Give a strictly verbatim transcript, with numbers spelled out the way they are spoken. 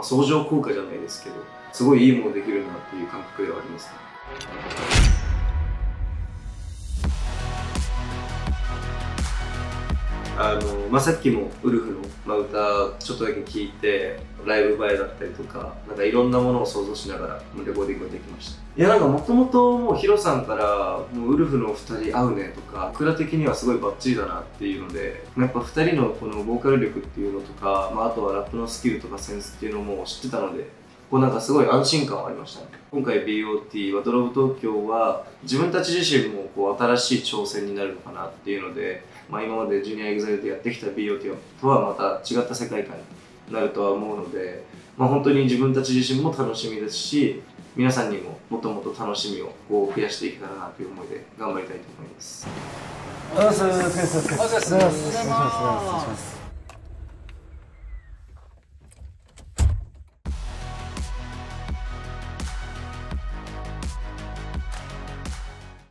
あ、相乗効果じゃないですけど、すごいいいものできるなっていう感覚ではありますね。あのまあ、さっきもウルフの、まあ、歌ちょっとだけ聴いてライブ映えだったりとか、なんかいろんなものを想像しながらレコーディングができました。いや、なんかもともともうヒロさんからもうウルフのふたり合うねとか、僕ら的にはすごいバッチリだなっていうので、やっぱふたりのこのボーカル力っていうのとか、まあ、あとはラップのスキルとかセンスっていうのも知ってたので、こうなんかすごい安心感はありましたね。今回 ビーオーティー ワトロブ東京は自分たち自身もこう新しい挑戦になるのかなっていうので、まあ、今までジュニアエグザイルでやってきた ビーオーティー とはまた違った世界観になるとは思うので、まあ、本当に自分たち自身も楽しみですし、皆さんにももっともっと楽しみをこう増やしていけたらなという思いで頑張りたいと思います。 おはようございます。おはようございます。おはようございます。